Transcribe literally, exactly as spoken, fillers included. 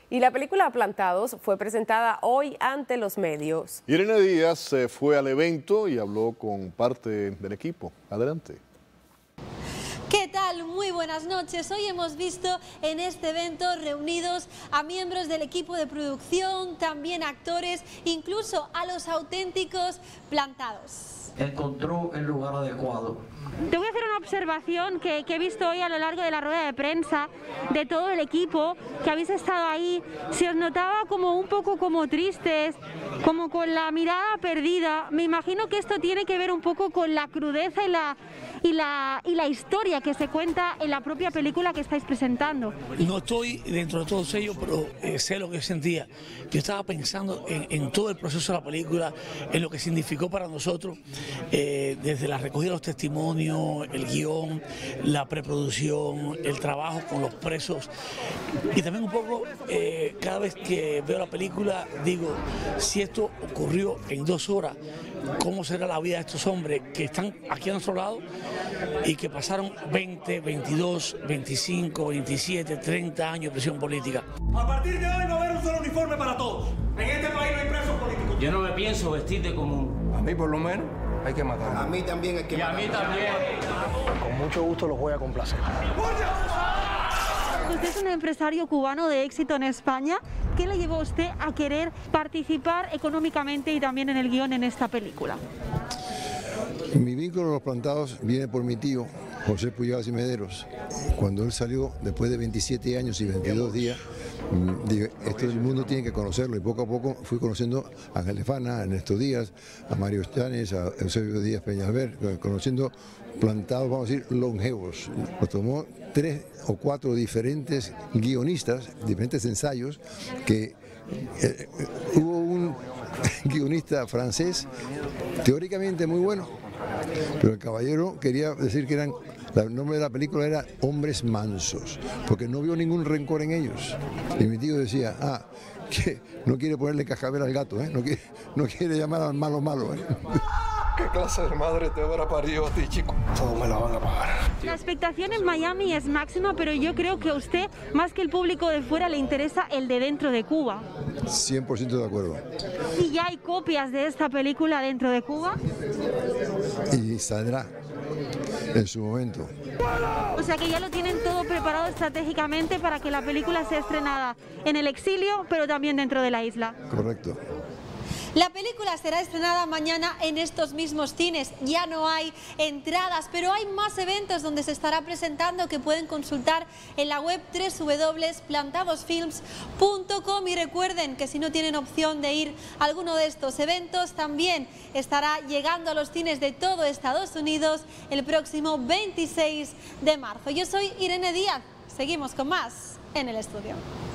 y la película Plantados fue presentada hoy ante los medios. Irene Díaz eh, fue al evento y habló con parte del equipo. Adelante. ¿Qué tal? Muy buenas noches. Hoy hemos visto en este evento reunidos a miembros del equipo de producción, también actores, incluso a los auténticos Plantados. Encontró el lugar adecuado. Te voy a hacer una observación que, que he visto hoy a lo largo de la rueda de prensa de todo el equipo, que habéis estado ahí. Se os notaba como un poco como tristes, como con la mirada perdida. Me imagino que esto tiene que ver un poco con la crudeza y la, y la, y la historia que se cuenta en la propia película que estáis presentando. No estoy dentro de todos ellos, pero eh, sé lo que sentía. Yo estaba pensando en, en todo el proceso de la película, en lo que significó para nosotros, eh, desde la recogida de los testimonios, el guión, la preproducción, el trabajo con los presos y también un poco eh, cada vez que veo la película digo, si esto ocurrió en dos horas, ¿cómo será la vida de estos hombres que están aquí a nuestro lado y que pasaron veinte, veintidós, veinticinco, veintisiete, treinta años de prisión política? A partir de hoy no va a haber un solo uniforme para todos. En este país no hay presos políticos. Yo no me pienso vestir de común. A mí por lo menos hay que matar. A mí también hay que matar. Y a mí también. Con mucho gusto los voy a complacer. Usted es un empresario cubano de éxito en España. ¿Qué le llevó a usted a querer participar económicamente y también en el guión en esta película? Mi vínculo con Los Plantados viene por mi tío, José Pujadas y Mederos. Cuando él salió, después de veintisiete años y veintidós días, dije, esto el mundo tiene que conocerlo, y poco a poco fui conociendo a Ángel Lefana, a Ernesto Díaz, a Mario Estanes, a Eusebio Díaz Peñalver, conociendo Plantados, vamos a decir, longevos. Nos tomó tres o cuatro diferentes guionistas, diferentes ensayos, que eh, hubo un guionista francés teóricamente muy bueno, pero el caballero quería decir que eran, el nombre de la película era Hombres Mansos, porque no vio ningún rencor en ellos. Y mi tío decía, ah, que no quiere ponerle cascabel al gato, ¿eh? no, quiere, no quiere llamar al malo malo. ¿eh? ¿Qué clase de madre te habrá parido a ti, chico? Todo me la van a pagar. La expectación en Miami es máxima, pero yo creo que a usted, más que el público de fuera, le interesa el de dentro de Cuba. cien por ciento de acuerdo. ¿Y ya hay copias de esta película dentro de Cuba? Y saldrá en su momento. O sea que ya lo tienen todo preparado estratégicamente para que la película sea estrenada en el exilio, pero también dentro de la isla. Correcto. La película será estrenada mañana en estos mismos cines. Ya no hay entradas, pero hay más eventos donde se estará presentando que pueden consultar en la web doble u doble u doble u punto plantados films punto com. Y recuerden que si no tienen opción de ir a alguno de estos eventos, también estará llegando a los cines de todo Estados Unidos el próximo veintiséis de marzo. Yo soy Irene Díaz. Seguimos con más en el estudio.